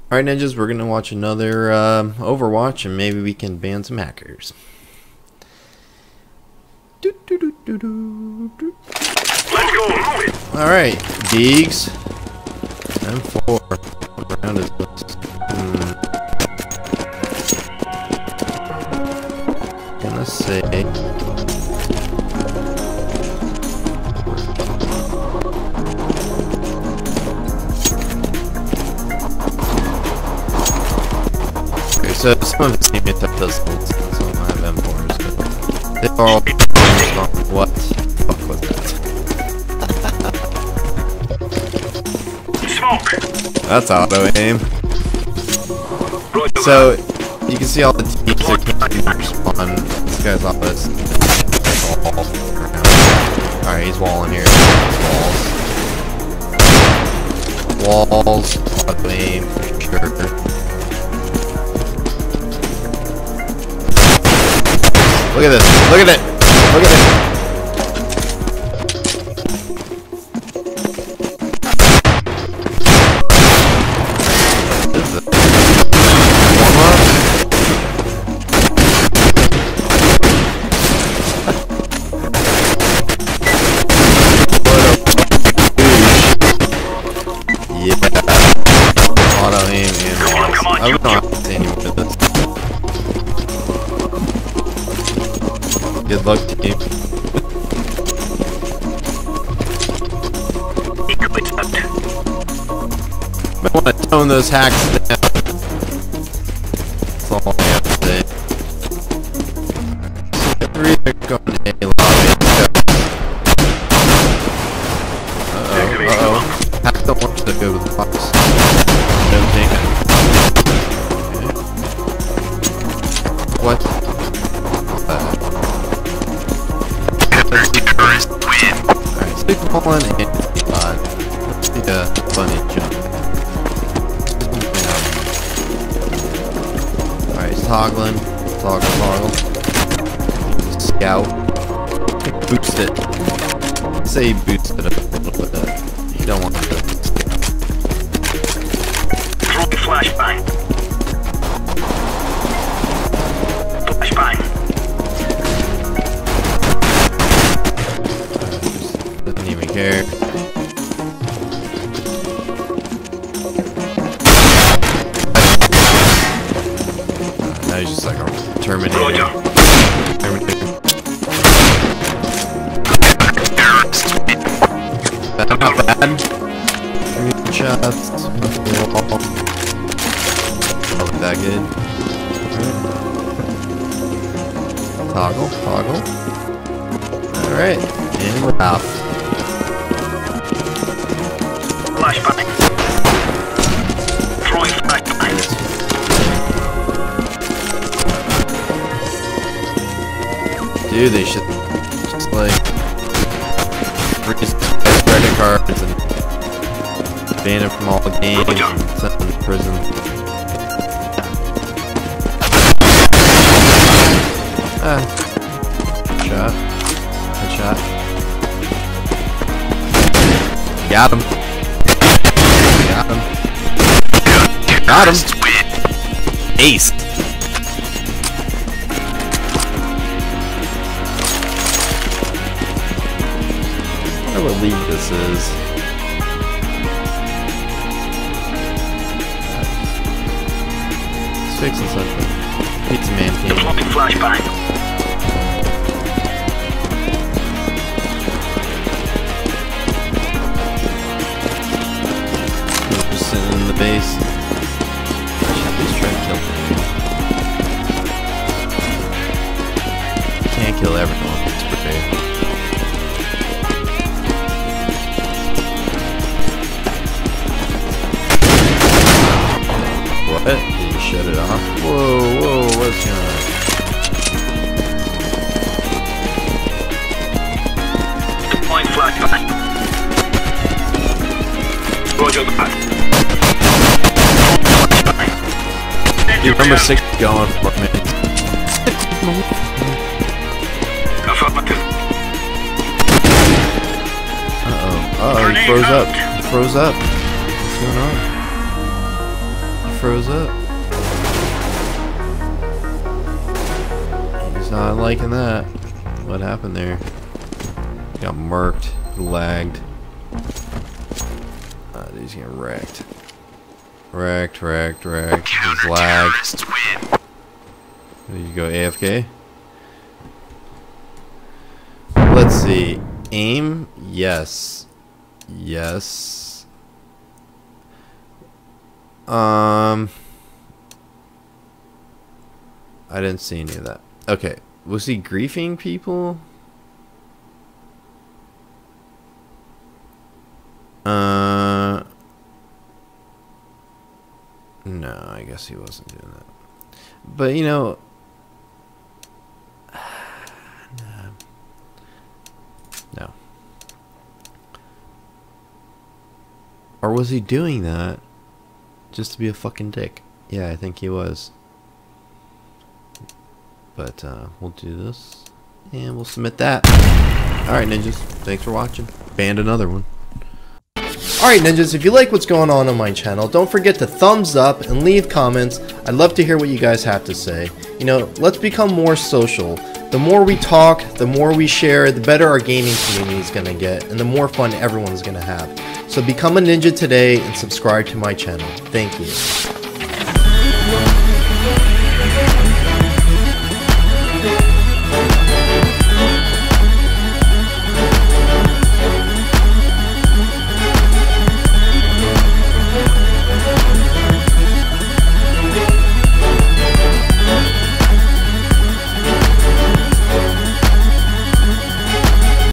Alright, ninjas, we're gonna watch another Overwatch, and maybe we can ban some hackers. Let's go. Alright, Deegs. M4. What round is this? Gonna say. Okay, so some of the teammates have those old skins, so I have M4s. They're all what the fuck was that? Smoke. That's auto aim. So you can see all the teams that can't spawn. This guy's on this wall. Alright, he's walling here. Walls, auto aim for sure. Look at this. Look at it. Look at it. What is it? Warm-up? Yeah. Auto aim and walls. I don't have to say anything with this. Good luck, team. Might want to tone those hacks down. That's all I have to say. Three are going to A lobby. Uh-oh. Hack don't want to go with the box. No taken. Okay. What? Alright, stick pulling and let's see a funny jump. Alright, he's toggling. Toggle. Scout. Boost it. Say he boosted it a little bit. You don't want to scout. Flashbang. Flashbang. Doesn't even care. Now he's just like a Terminator. Not bad. Chest. Not that good. Toggle. Alright. And we're out. Flashbang. Throwing flashbang. Dude, they should just like freeze credit cards and ban him from all the games and send him to prison. Shot. Headshot. Got him. Got him. Ace. I don't know what league this is. It's fixing something. Pizza Man team. Flashbang. Just sitting in the base. I should at least try to kill him. Can't kill everyone. It's pretty. What? Did you shut it off? Whoa, what's going on? Deploying flashbang. Roger that. You remember 6 going for me. Affirmative. Uh-oh, he froze up. What's going on? froze up. He's not liking that. What happened there? Got murked, lagged. He's getting wrecked. Wrecked. He's lagged. There you go, AFK. Let's see. Aim? Yes. Yes. I didn't see any of that. Okay. Was he griefing people? No, I guess he wasn't doing that. But you know, no. Or was he doing that just to be a fucking dick? Yeah, I think he was. But we'll do this and we'll submit that. Alright, ninjas, thanks for watching. Banned another one. Alright ninjas, if you like what's going on my channel, don't forget to thumbs up and leave comments. I'd love to hear what you guys have to say. You know, let's become more social. The more we talk, the more we share, the better our gaming community is going to get, and the more fun everyone's going to have. So become a ninja today and subscribe to my channel. Thank you.